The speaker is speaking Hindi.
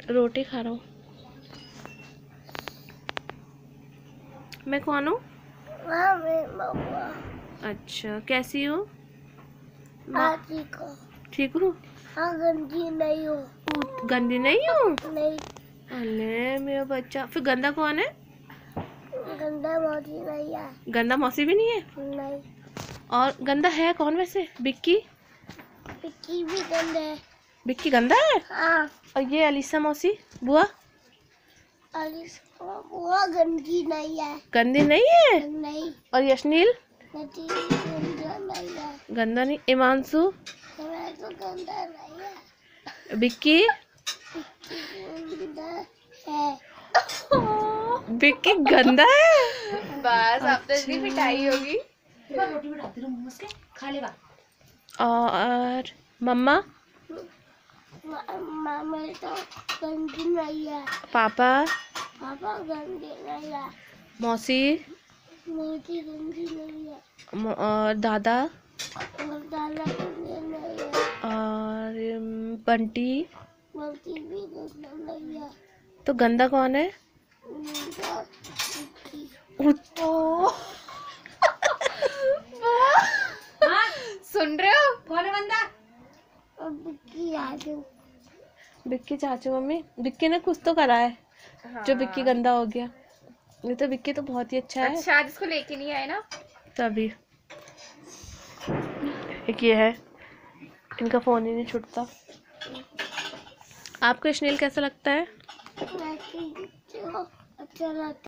रोटी खा रहा हूँ। मैं कौन हूँ? अच्छा, कैसी हो? ठीक हूँ। गंदी नहीं हो। गंदी नहीं हूँ? नहीं। अरे मेरा बच्चा, फिर गंदा कौन है? गंदा मौसी नहीं है। गंदा मौसी भी नहीं है? नहीं। और गंदा है कौन वैसे? बिक्की? बिक्की भी गंदा है। बिक्की गंदा है? हाँ। और ये अलीसा मौसी बुआ? अलीसा बुआ गंदी नहीं है। गंदी नहीं है? नहीं। और यशनील? गंदा नहीं है। गंदा नहीं। इमांशु? तो गंदा नहीं है। बिक्की? गंदा है। बिक्की गंदा है? बस अब तो इतनी पिटाई होगी। रोटी भी डालती रहूं उसके खा लेगा। और मम्मा? मामा तो गंदी नहीं है। पापा? पापा गंदी नहीं है। मौसी? मोटी गंदी नहीं है। और दादा? और दादा गंदे नहीं है। और बंटी? बंटी भी गंदा नहीं है। तो गंदा कौन है? सुन रहे हो? कौन है बंदा? बिक्की चाचू। बिक्की चाचू? मम्मी बिक्की ने कुछ तो करा है जो बिक्की गंदा हो गया। नहीं तो बिक्की तो बहुत ही अच्छा है। अच्छा, आज इसको लेके नहीं आए ना तभी। एक ये है, इनका फोन ही नहीं छूटता। आपको यशनील कैसा लगता है? अच्छा लगता है।